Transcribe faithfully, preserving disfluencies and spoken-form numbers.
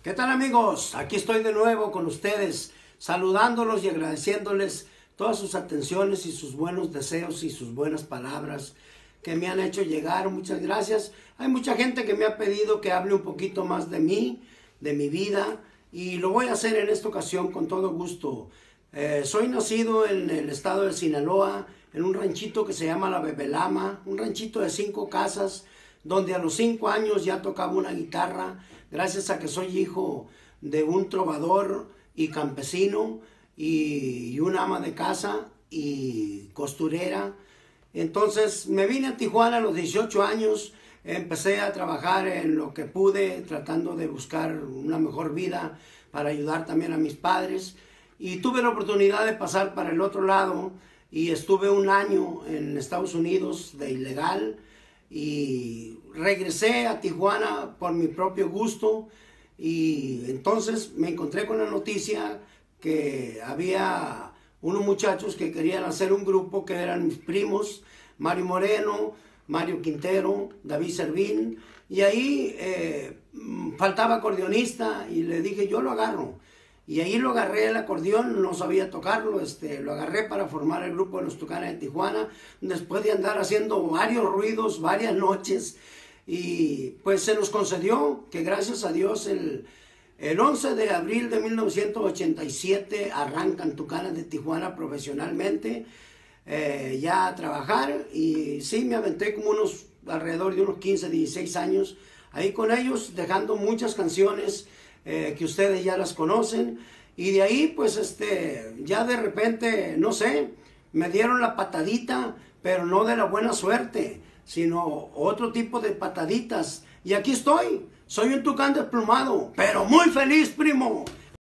¿Qué tal, amigos? Aquí estoy de nuevo con ustedes, saludándolos y agradeciéndoles todas sus atenciones y sus buenos deseos y sus buenas palabras que me han hecho llegar. Muchas gracias. Hay mucha gente que me ha pedido que hable un poquito más de mí, de mi vida, y lo voy a hacer en esta ocasión con todo gusto. Eh, soy nacido en el estado de Sinaloa, en un ranchito que se llama La Bebelama, un ranchito de cinco casas, donde a los cinco años ya tocaba una guitarra, gracias a que soy hijo de un trovador y campesino y, y una ama de casa y costurera. Entonces me vine a Tijuana a los dieciocho años, empecé a trabajar en lo que pude, tratando de buscar una mejor vida para ayudar también a mis padres. Y tuve la oportunidad de pasar para el otro lado y estuve un año en Estados Unidos de ilegal y regresé a Tijuana por mi propio gusto. Y entonces me encontré con la noticia que había unos muchachos que querían hacer un grupo, que eran mis primos, Mario Moreno, Mario Quintero, David Servín, y ahí eh, faltaba acordeonista y le dije, yo lo agarro. Y ahí lo agarré el acordeón, no sabía tocarlo, este, lo agarré para formar el grupo de los Tucanes de Tijuana, después de andar haciendo varios ruidos, varias noches, y pues se nos concedió que gracias a Dios el, el once de abril de mil novecientos ochenta y siete arrancan Tucanes de Tijuana profesionalmente, eh, ya a trabajar, y sí, me aventé como unos, alrededor de unos quince, dieciséis años ahí con ellos, dejando muchas canciones Eh, que ustedes ya las conocen, y de ahí pues este ya de repente, no sé, me dieron la patadita, pero no de la buena suerte, sino otro tipo de pataditas, y aquí estoy, soy un tucán desplumado, pero muy feliz, primo.